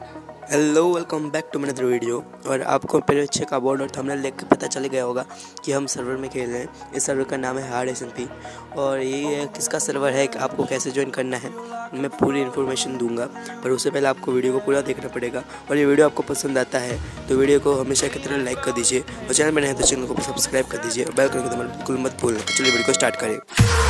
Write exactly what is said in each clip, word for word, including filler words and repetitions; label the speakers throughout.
Speaker 1: Hello, welcome back to another video. और आपको मेरे अच्छे का बोर्ड और थंबनेल देख के पता चल गया होगा कि हम सर्वर में खेल रहे हैं। इस सर्वर का नाम है हार्ड एसएमपी और ये किसका सर्वर है, कि आपको कैसे ज्वाइन करना है, मैं पूरी इन्फॉर्मेशन दूंगा। पर उससे पहले आपको वीडियो को पूरा देखना पड़ेगा। और ये वीडियो आपको पसंद आता है तो वीडियो को हमेशा की तरह लाइक कर दीजिए और चैनल में नए हैं तो चैनल को सब्सक्राइब कर दीजिए और बेल आइकन को दबाना बिल्कुल मत भूलना। चलिए वीडियो को स्टार्ट करें।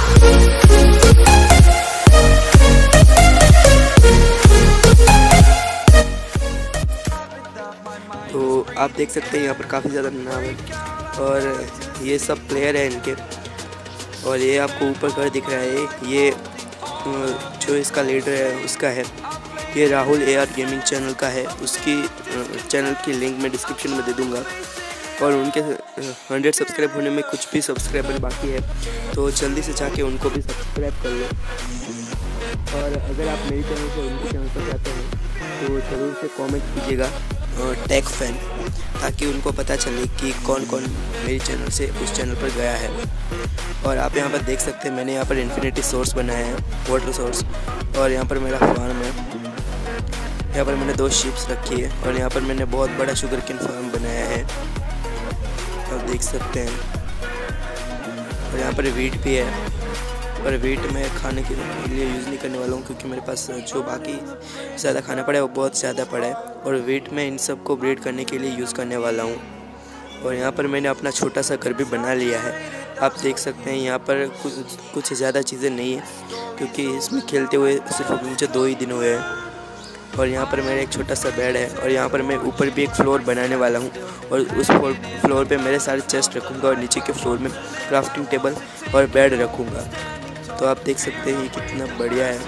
Speaker 1: तो आप देख सकते हैं यहाँ पर काफ़ी ज़्यादा नाम है और ये सब प्लेयर है इनके। और ये आपको ऊपर घर दिख रहा है, ये जो इसका लीडर है उसका है। ये Rahul A R gaming channel का है, उसकी चैनल की लिंक मैं डिस्क्रिप्शन में दे दूँगा। और उनके हंड्रेड सब्सक्राइब होने में कुछ भी सब्सक्राइबर बाकी है तो जल्दी से जाके उनको भी सब्सक्राइब कर लो। और अगर आप मेरी चैनल से उनके चैनल पर जाते हैं तो ज़रूर से कमेंट कीजिएगा टैग फैन, ताकि उनको पता चले कि कौन कौन मेरी चैनल से उस चैनल पर गया है। और आप यहाँ पर देख सकते हैं मैंने यहाँ पर इन्फिनिटी सोर्स बनाया है, वाटर सोर्स। और यहाँ पर मेरा फार्म है, यहाँ पर मैंने दो शिप्स रखी है और यहाँ पर मैंने बहुत बड़ा शुगर केन फार्म बनाया है, आप देख सकते हैं। और यहाँ पर वीट भी है, पर वीट में खाने के लिए यूज़ नहीं करने वाला हूँ क्योंकि मेरे पास जो बाकी ज़्यादा खाना पड़ा है वो बहुत ज़्यादा पड़ा है। और वीट में इन सब को ब्रीड करने के लिए यूज़ करने वाला हूँ। और यहाँ पर मैंने अपना छोटा सा घर भी बना लिया है, आप देख सकते हैं। यहाँ पर कुछ कुछ ज़्यादा चीज़ें नहीं है क्योंकि इसमें खेलते हुए सिर्फ मुझे दो ही दिन हुए हैं। और यहाँ पर मेरा एक छोटा सा बेड है और यहाँ पर मैं ऊपर भी एक फ्लोर बनाने वाला हूँ और उस फ्लोर पे मेरे सारे चेस्ट रखूँगा और नीचे के फ्लोर में क्राफ्टिंग टेबल और बेड रखूँगा। तो आप देख सकते हैं ये कितना बढ़िया है।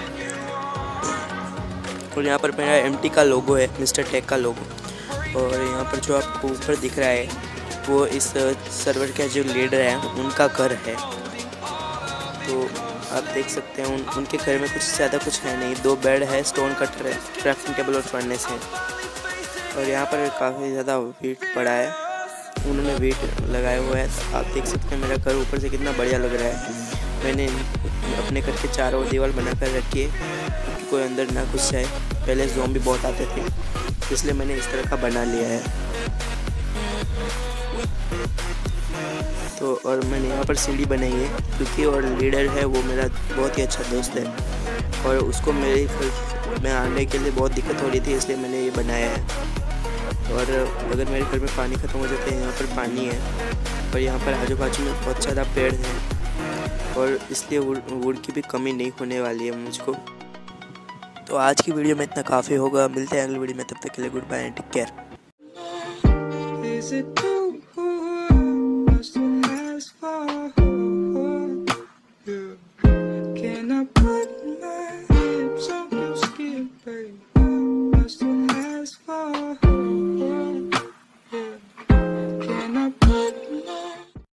Speaker 1: और यहाँ पर मेरा एमटी का लोगो है, मिस्टर टेक का लोगो। और यहाँ पर जो आपको ऊपर दिख रहा है वो इस सर्वर का जो लीडर है उनका घर है। तो आप देख सकते हैं उन उनके घर में कुछ ज़्यादा कुछ है नहीं, दो बेड है, स्टोन कटर है, क्राफ्टिंग टेबल और फर्नेस है। और यहाँ पर काफ़ी ज़्यादा वेट पड़ा है, उन्होंने वेट लगाया हुआ है। तो आप देख सकते हैं मेरा घर ऊपर से कितना बढ़िया लग रहा है। मैंने अपने घर के चारों दीवार बना कर रखी है क्योंकि कोई अंदर ना घुस जाए। पहले ज़ॉम्बी बहुत आते थे इसलिए मैंने इस तरह का बना लिया है। तो और मैंने यहाँ पर सीढ़ी बनाई है क्योंकि और लीडर है वो मेरा बहुत ही अच्छा दोस्त है और उसको मेरे घर में आने के लिए बहुत दिक्कत हो रही थी, इसलिए मैंने ये बनाया है। और अगर मेरे घर में पानी ख़त्म हो जाता है, यहाँ पर पानी है और यहाँ पर आजू बाजू में बहुत ज़्यादा पेड़ हैं और इसलिए वुड की भी कमी नहीं होने वाली है मुझको। तो आज की वीडियो में इतना काफ़ी होगा, मिलते हैं अगली वीडियो में, तब तक के लिए goodbye and take care.